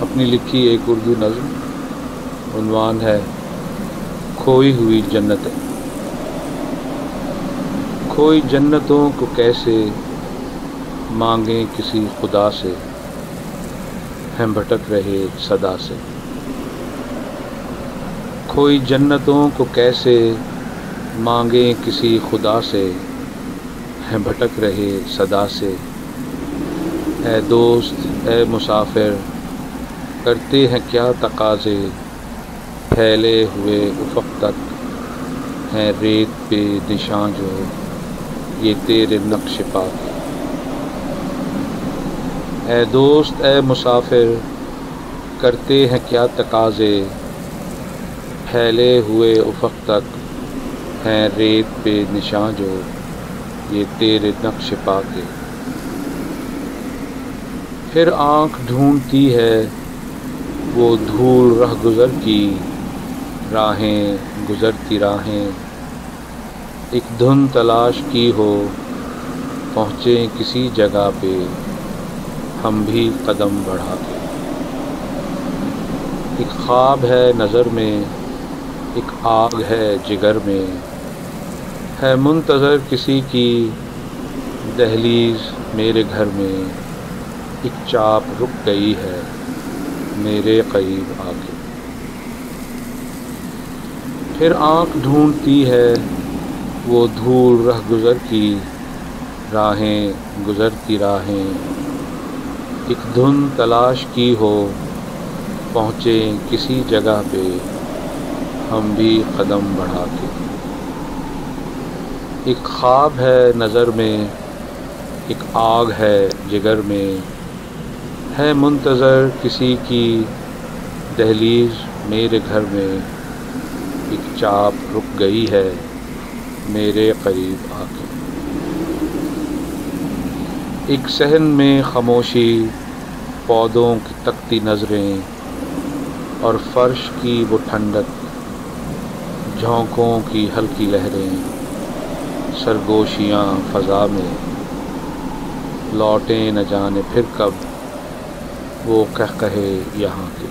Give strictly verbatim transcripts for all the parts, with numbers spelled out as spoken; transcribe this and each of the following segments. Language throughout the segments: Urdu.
اپنی لکھی ایک اردو نظم، عنوان ہے کھوئی ہوئی جنتیں۔ کھوئی جنتوں کو کیسے مانگیں کسی خدا سے، ہم بھٹک رہے صدا سے۔ کھوئی جنتوں کو کیسے مانگیں کسی خدا سے، ہیں بھٹک رہے صدا سے۔ اے دوست اے مسافر کرتے ہیں کیا تقاضے، پھیلے ہوئے افق تک ہیں ریت پہ نشاں جو یہ تیرے نقش پا کے۔ اے دوست اے مسافر کرتے ہیں کیا تقاضے، پھیلے ہوئے افق تک ہیں ریت پہ نشاں جو یہ تیرے نقش پا کے۔ پھر آنکھ ڈھونڈتی ہے وہ دھول رہ گزر کی، راہیں گزرتی راہیں ایک دھن تلاش کی ہو، پہنچیں کسی جگہ پہ ہم بھی قدم بڑھا کے۔ ایک خواب ہے نظر میں، ایک آگ ہے جگر میں، ہے منتظر کسی کی دہلیز میرے گھر میں، ایک چاپ رک گئی ہے میرے قریب آ کے۔ پھر آنکھ ڈھونڈتی ہے وہ دھول رہ گزر کی، راہیں گزرتی راہیں ایک دھن تلاش کی ہو، پہنچیں کسی جگہ پہ ہم بھی قدم بڑھا کے۔ ایک خواب ہے نظر میں، ایک آگ ہے جگر میں، ہے منتظر کسی کی دہلیز میرے گھر میں، ایک چاپ رک گئی ہے میرے قریب آ کے۔ ایک صحن میں خاموشی، پودوں کی تکتی نظریں اور فرش کی وہ ٹھنڈک، جھونکوں کی ہلکی لہریں، سرگوشیاں فضا میں، لوٹیں نہ جانے پھر کب وہ قہقہے یہاں کے۔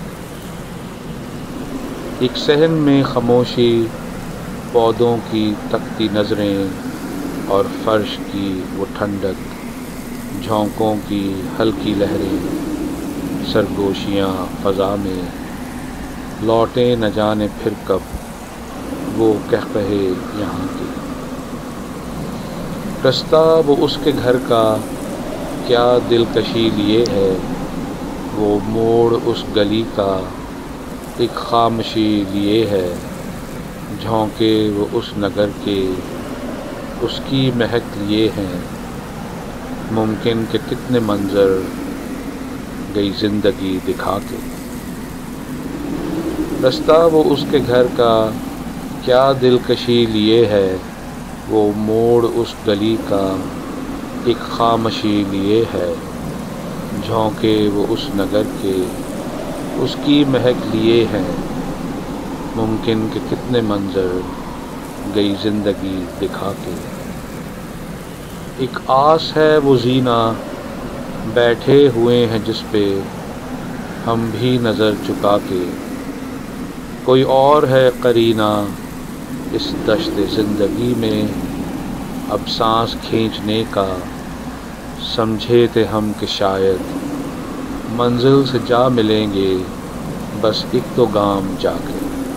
ایک صحن میں خاموشی، پودوں کی تکتی نظریں اور فرش کی وہ ٹھنڈک، جھونکوں کی ہلکی لہریں، سرگوشیاں فضا میں، لوٹیں نہ جانے پھر کب وہ قہقہے یہاں کے۔ رستہ وہ اس کے گھر کا کیا دلکشی لیے ہے، وہ موڑ اس گلی کا ایک خاموشی لیے ہے، جھونکے وہ اس نگر کے اس کی مہک لیے ہیں، ممکن کہ کتنے منظر گئی زندگی دکھا کے۔ رستہ وہ اس کے گھر کا کیا دلکشی لیے ہے، وہ موڑ اس گلی کا ایک خاموشی لیے ہے، جھونکے وہ اس نگر کے اس کی مہک لیے ہیں، ممکن کہ کتنے منظر گئی زندگی دکھا کے۔ ایک آس ہے وہ زینہ بیٹھے ہوئے ہیں جس پہ ہم بھی نظر چکا کے، کوئی اور ہے قرینہ اس دشت زندگی میں اب سانس کھینچنے کا، سمجھے تھے ہم کہ شاید منزل سے جا ملیں گے بس ایک دو گام جا کے۔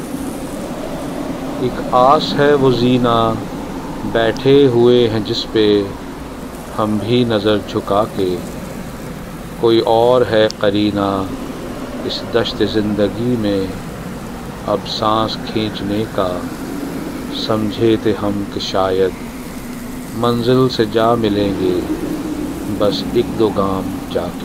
ایک آس ہے وہ زینہ بیٹھے ہوئے ہیں جس پہ ہم بھی نظر جھکا کے، کوئی اور ہے قرینہ اس دشت زندگی میں اب سانس کھینچنے کا، سمجھے تھے ہم کہ شاید منزل سے جا ملیں گے بس ایک دو گام جا کے۔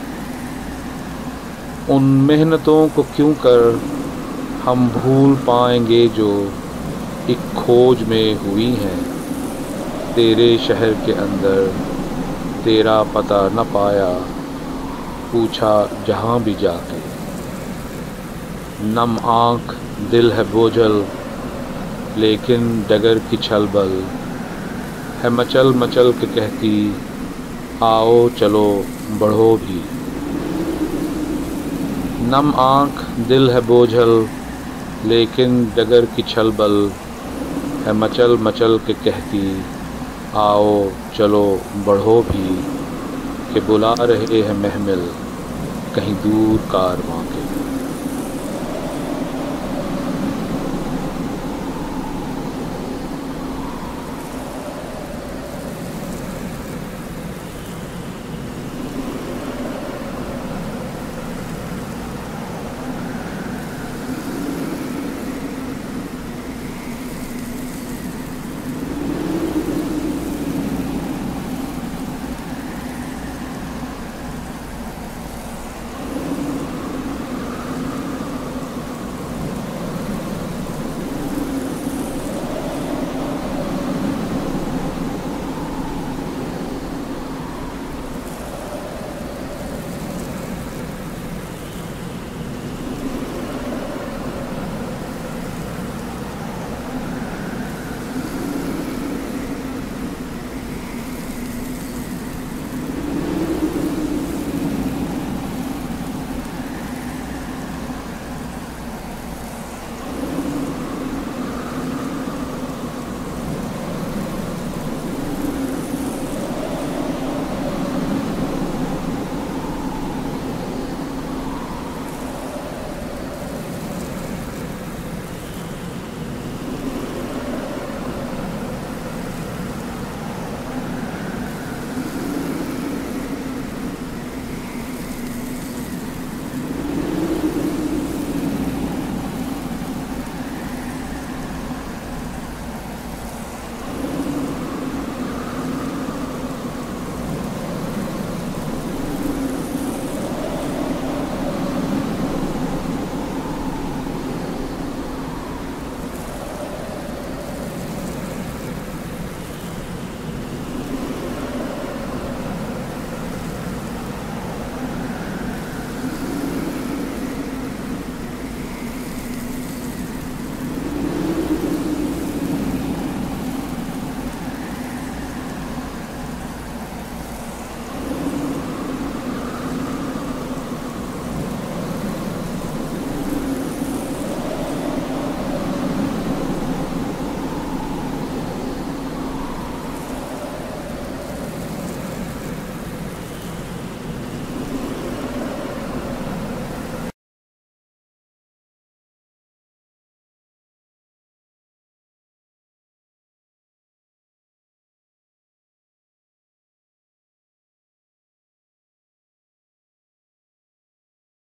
ان محنتوں کو کیوں کر ہم بھول پائیں گے جو ایک کھوج میں ہوئی ہیں، تیرے شہر کے اندر تیرا پتہ نہ پایا، پوچھا جہاں بھی جا کے۔ نم آنکھ دل ہے بوجھل لیکن ڈگر کی چھل بل ہے، مچل مچل کے کہتی آؤ چلو بڑھو بھی۔ نم آنکھ دل ہے بوجھل لیکن جگر کی چھل بل ہے مچل مچل کے کہتی آؤ چلو بڑھو بھی کہ بلا رہے ہیں محمل کہیں دور کارواں کے۔